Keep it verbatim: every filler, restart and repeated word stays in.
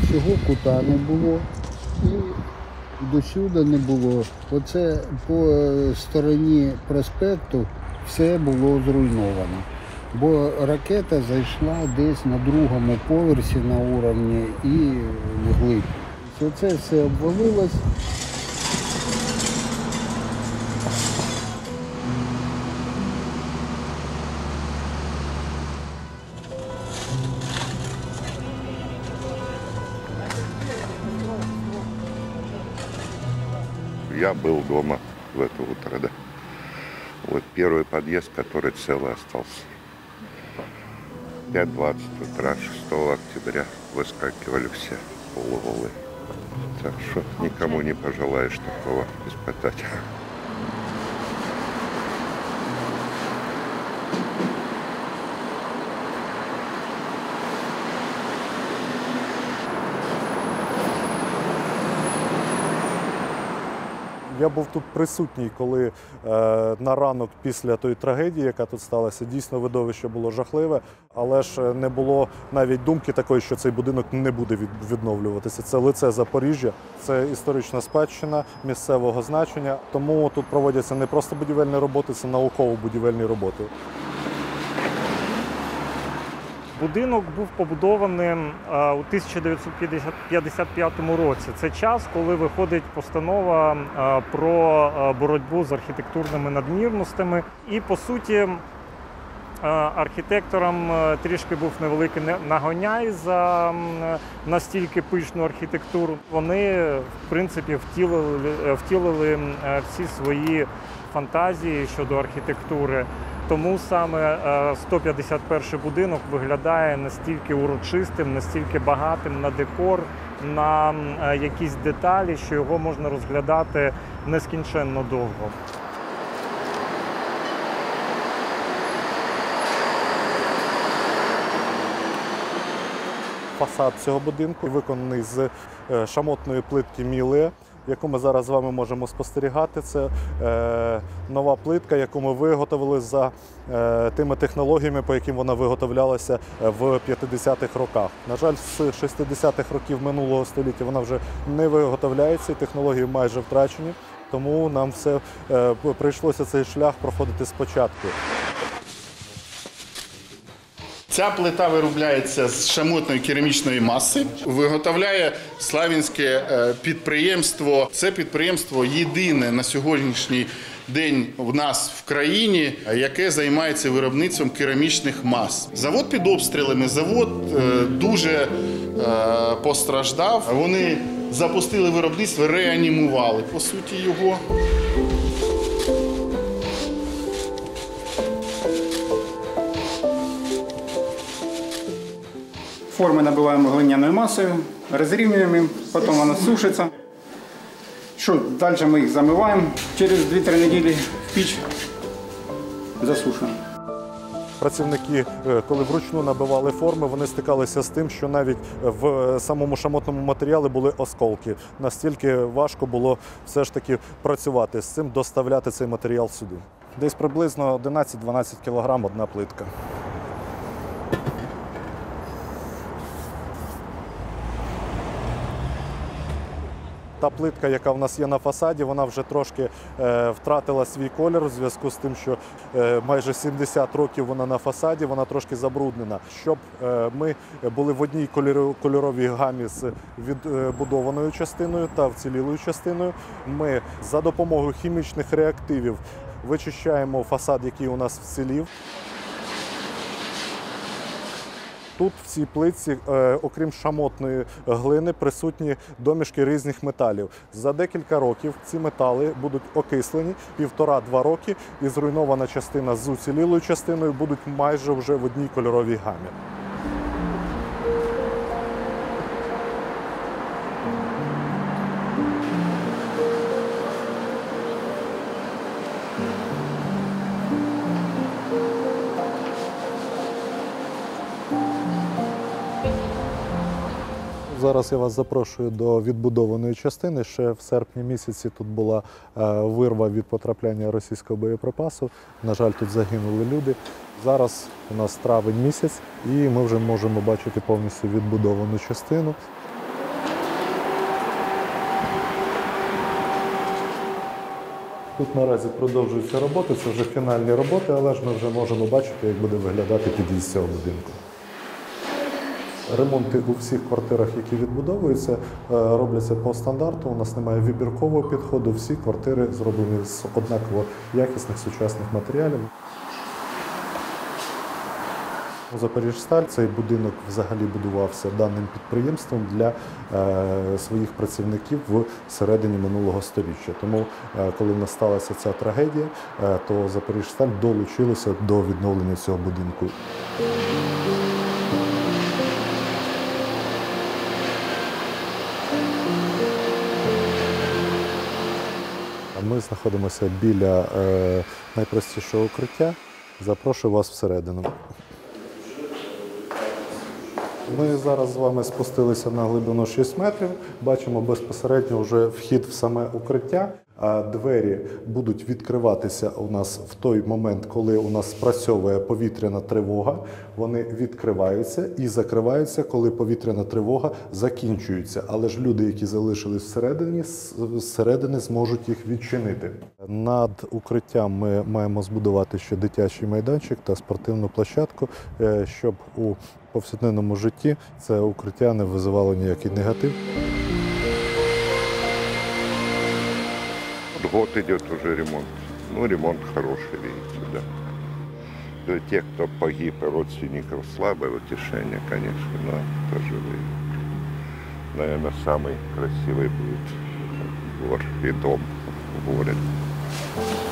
цього кута не було і досюди не було. Оце по стороні проспекту все було зруйновано. Бо ракета зайшла десь на другому поверсі на уровні і вглиб. Оце все обвалилось. Я был дома в это утро, да. Вот первый подъезд, который целый остался. пять двадцать утра, шестого октября, выскакивали все полуголые. Так что никому не пожелаешь такого испытать. Я був тут присутній, коли е, на ранок після тої трагедії, яка тут сталася, дійсно видовище було жахливе, але ж не було навіть думки такої, що цей будинок не буде від, відновлюватися. Це лице Запоріжжя, це історична спадщина місцевого значення, тому тут проводяться не просто будівельні роботи, це науково-будівельні роботи. Будинок був побудований у тисяча дев'ятсот п'ятдесят п'ятому році. Це час, коли виходить постанова про боротьбу з архітектурними надмірностями. І, по суті, архітекторам трішки був невеликий нагоняй за настільки пишну архітектуру. Вони, в принципі, втілили, втілили всі свої фантазії щодо архітектури. Тому саме сто п'ятдесят перший будинок виглядає настільки урочистим, настільки багатим на декор, на якісь деталі, що його можна розглядати нескінченно довго. Фасад цього будинку виконаний з шамотної плитки Міле, яку ми зараз з вами можемо спостерігати. Це е, нова плитка, яку ми виготовили за е, тими технологіями, по яким вона виготовлялася в п'ятдесятих роках. На жаль, з шістдесятих років минулого століття вона вже не виготовляється, і технології майже втрачені, тому нам все е, прийшлося цей шлях проходити спочатку. Ця плита виробляється з шамотної керамічної маси, виготовляє славянське підприємство. Це підприємство єдине на сьогоднішній день в нас в країні, яке займається виробництвом керамічних мас. Завод під обстрілами, завод дуже постраждав. Вони запустили виробництво, реанімували, по суті, його. Формы набиваем глиняной массой, разрівнюємо їх, потім вона сушиться. Що, далі ми їх замиваємо, через дві-три неділі в піч засушуємо. Працівники, коли вручну набивали форми, вони стикалися з тим, що навіть в самому шамотному матеріалі були осколки. Настільки важко було все ж таки працювати з цим, доставляти цей матеріал сюди. Десь приблизно одинадцять-дванадцять кілограм одна плитка. Та плитка, яка в нас є на фасаді, вона вже трошки е, втратила свій колір у зв'язку з тим, що е, майже сімдесят років вона на фасаді, вона трошки забруднена. Щоб е, ми були в одній кольоровій гамі з відбудованою частиною та вцілілою частиною, ми за допомогою хімічних реактивів вичищаємо фасад, який у нас вцілів. Тут в цій плитці, окрім шамотної глини, присутні домішки різних металів. За декілька років ці метали будуть окислені, півтора-два роки, і зруйнована частина з уцілілою частиною будуть майже вже в одній кольоровій гамі. Зараз я вас запрошую до відбудованої частини. Ще в серпні місяці тут була вирва від потрапляння російського боєприпасу. На жаль, тут загинули люди. Зараз у нас травень місяць і ми вже можемо бачити повністю відбудовану частину. Тут наразі продовжуються роботи, це вже фінальні роботи, але ж ми вже можемо бачити, як буде виглядати під'їзд цього будинку. Ремонти у всіх квартирах, які відбудовуються, робляться по стандарту. У нас немає вибіркового підходу, всі квартири зроблені з однаково якісних сучасних матеріалів. Запоріжсталь, цей будинок взагалі будувався даним підприємством для е, своїх працівників в середині минулого століття. Тому, е, коли насталася ця трагедія, е, то Запоріжсталь долучилося до відновлення цього будинку. Ми знаходимося біля е, найпростішого укриття. Запрошую вас всередину. Ми зараз з вами спустилися на глибину шість метрів, бачимо безпосередньо вже вхід в саме укриття. А двері будуть відкриватися у нас в той момент, коли у нас спрацьовує повітряна тривога. Вони відкриваються і закриваються, коли повітряна тривога закінчується. Але ж люди, які залишились всередині, зсередини зможуть їх відчинити. Над укриттям ми маємо збудувати ще дитячий майданчик та спортивну площадку, щоб у повсякденному житті це укриття не визивало ніякий негатив. Год идет уже ремонт. Ну, ремонт хороший, видите, да. Для тех, кто погиб, и родственников слабое утешение, конечно, но тоже вы, наверное, самый красивый будет двор и дом в городе.